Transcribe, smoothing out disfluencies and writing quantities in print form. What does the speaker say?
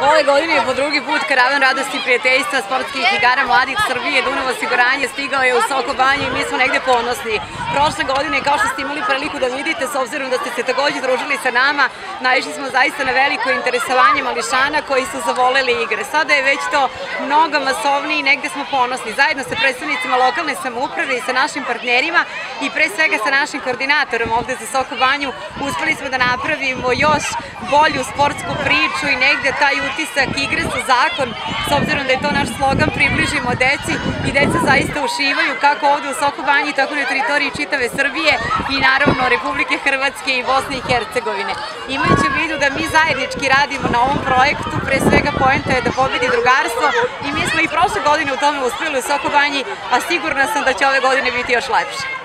Ove godine je po drugi put karavan radosti i prijateljstva sportskih igara mladih Srbije Dunav osiguranje stigao je u Soko Banju i mi smo negde ponosni. Prošle godine, kao što ste imali priliku da vidite, s obzirom da ste se takođe družili sa nama, naišli smo zaista na veliko interesovanje mališana koji su zavoleli igre. Sada je već to mnogo masovnije i negde smo ponosni. Zajedno sa predstavnicima lokalne samouprave i sa našim partnerima i pre svega sa našim koordinatorom ovde za Soko Banju uspeli smo da napravimo još bolju sportsku priču i negde taj utisak igre sa zakon, s obzirom da je to naš slogan, približimo deci i deca zaista uživaju kako ovde u Soko Banji, tako na teritoriji čitave Srbije i naravno Republike Hrvatske i Bosne i Hercegovine. Imajući u vidu da mi zajednički radimo na ovom projektu, pre svega poenta je da pobedi drugarstvo i mi smo i prošle godine u tome uspeli u Soko Banji, a sigurna sam da će ove godine biti još lepše.